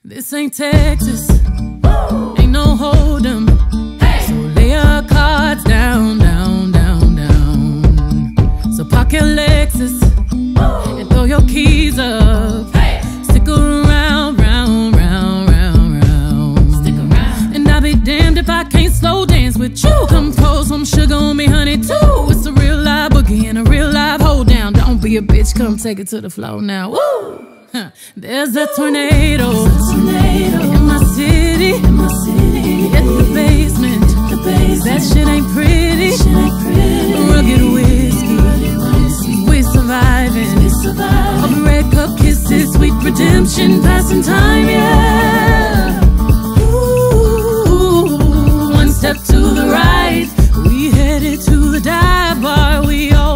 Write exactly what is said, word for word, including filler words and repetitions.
This ain't Texas, Woo! Ain't no hold'em. Hey! So lay your cards down, down, down, down. So park your Lexus Woo! And throw your keys up. Hey! Stick around, round, round, round, round. Stick around. And I'll be damned if I can't slow dance with you. Come pour some sugar on me, honey, too. It's a real live boogie and a real live hold down. Don't be a bitch, come take it to the floor now. Woo! There's a tornado, There's a tornado in my city, in my city. Hit the basement, the basement. That shit ain't pretty, shit ain't pretty. Rugged whiskey, Rugged whiskey. We surviving, we surviving. All the red cup kisses, sweet redemption, passing time, yeah. Ooh, one step to the right, we headed to the dive bar. We all